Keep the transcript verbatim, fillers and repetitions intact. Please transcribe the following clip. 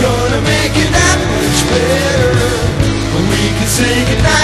gonna make it that much better when we can say goodnight.